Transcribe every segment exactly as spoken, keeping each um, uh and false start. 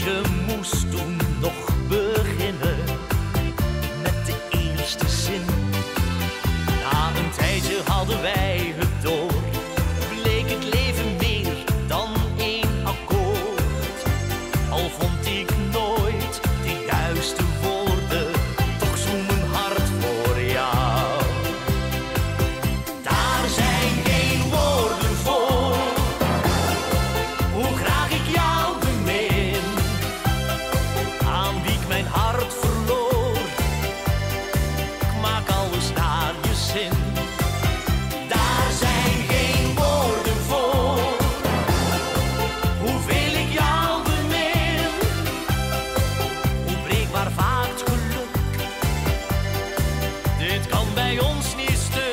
liedje moest toen nog beginnen met de eerste zin. Na een tijdje hadden wij het door, bleek het leven meer dan één akkoord. Al vond ik nooit de juiste woorden, toch zoem mijn hart voor jou. Daar zijn geen woorden voor, hoe graag ik jou bemin. Aan wie ik mijn hart verloor, ik maak alles naar je zin. Daar zijn geen woorden voor, hoeveel ik jou bemin. Hoe breekbaar vaak het geluk, dit kan bij ons niet stuk.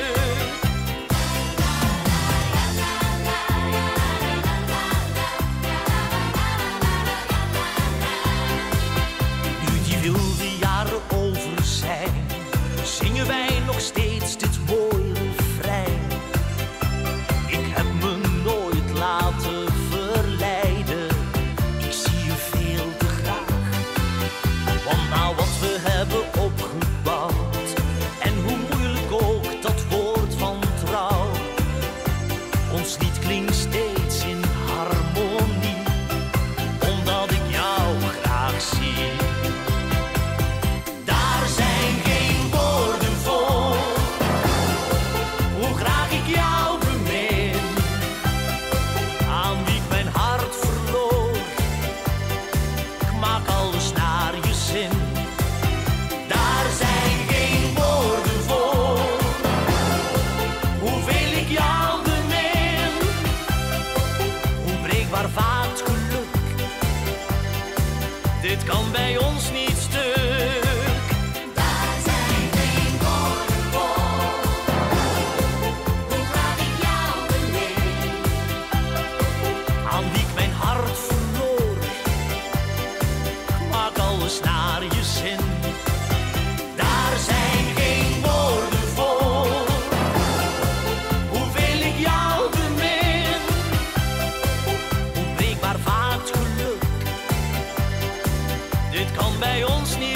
Nu die wilde jaren over zijn, zingen wij nog steeds dit mooie refrein. Ik heb me nooit laten verleiden, ik zie je veel te graag. Want na wat we hebben opgebouwd, en hoe moeilijk ook dat woord van trouw, ons lied klinkt steeds in harmonie, omdat ik jou graag zie. Daar zijn geen woorden voor, hoe graag ik jou bemin. Aan wie ik mijn hart verloor, ik maak alles naar je zin. Daar zijn geen woorden voor, hoeveel ik jou bemin. Hoe breekbaar vaak het geluk, dit kan bij ons niet stuk. Daar zijn geen woorden voor, hoe graag ik jou bemin. Aan wie ik mijn hart verloor, ik maak alles naar je zin. Daar zijn geen woorden voor, hoeveel ik jou bemin. Hoe breekbaar vaak het geluk, dit kan bij ons niet